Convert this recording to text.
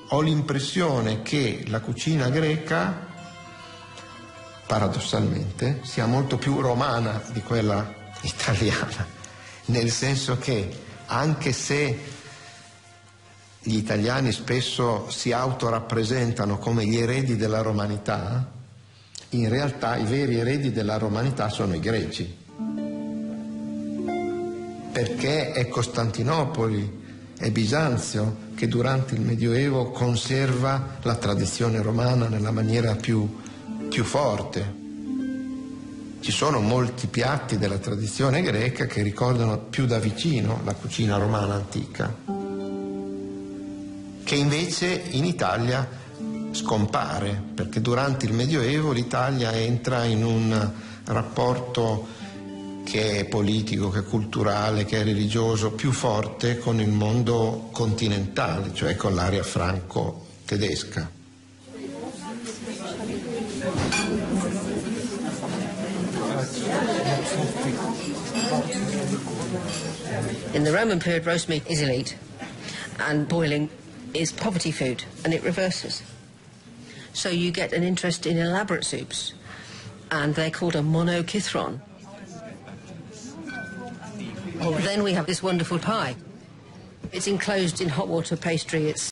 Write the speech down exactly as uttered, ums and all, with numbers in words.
ho l'impressione che la cucina greca, paradossalmente, sia molto più romana di quella italiana, nel senso che anche se gli italiani spesso si autorappresentano come gli eredi della romanità, in realtà i veri eredi della romanità sono i greci, perché è Costantinopoli, è Bisanzio che durante il Medioevo conserva la tradizione romana nella maniera più, più forte. Ci sono molti piatti della tradizione greca che ricordano più da vicino la cucina romana antica, che invece in Italia scompare, perché durante il Medioevo l'Italia entra in un rapporto che è politico, che è culturale, che è religioso, più forte con il mondo continentale, cioè con l'area franco-tedesca. In the Roman period, roast meat is elite, and boiling is poverty food, and it reverses. So you get an interest in elaborate soups, and they're called a monocythron. Then we have this wonderful pie. It's enclosed in hot water pastry. It's